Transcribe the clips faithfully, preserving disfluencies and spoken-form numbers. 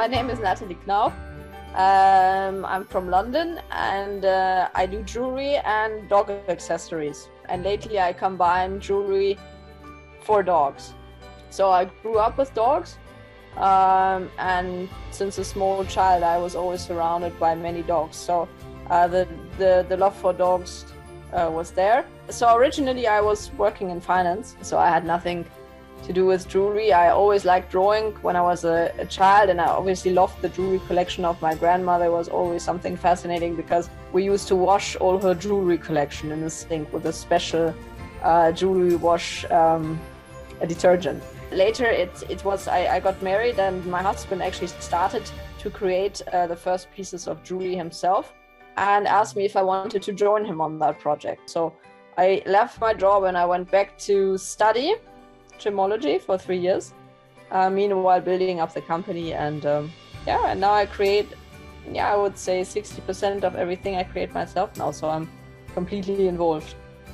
name is Nathalie Knauf. Um, I'm from London and uh, I do jewelry and dog accessories. And lately I combine jewelry for dogs. So I grew up with dogs um, and since a small child I was always surrounded by many dogs. So uh, the, the, the love for dogs uh, was there. So originally I was working in finance, so I had nothing to do with jewelry. I always liked drawing when I was a, a child, and I obviously loved the jewelry collection of my grandmother. It was always something fascinating because we used to wash all her jewelry collection in a sink with a special uh, jewelry wash um, a detergent. Later it, it was, I, I got married and my husband actually started to create uh, the first pieces of jewelry himself and asked me if I wanted to join him on that project. So I left my job and I went back to study gemology for three years, uh, meanwhile building up the company, and um, yeah, and now I create, yeah, I would say sixty percent of everything I create myself now, so I'm completely involved.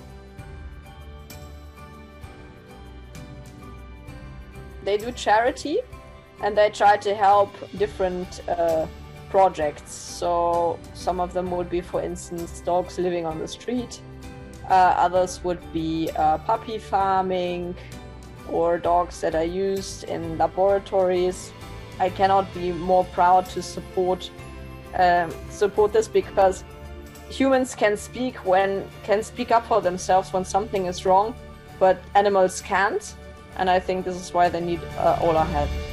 They do charity and they try to help different uh, projects. So some of them would be, for instance, dogs living on the street, uh, others would be uh, puppy farming, or dogs that are used in laboratories. I cannot be more proud to support um, support this, because humans can speak when can speak up for themselves when something is wrong, but animals can't, and I think this is why they need uh, all our help.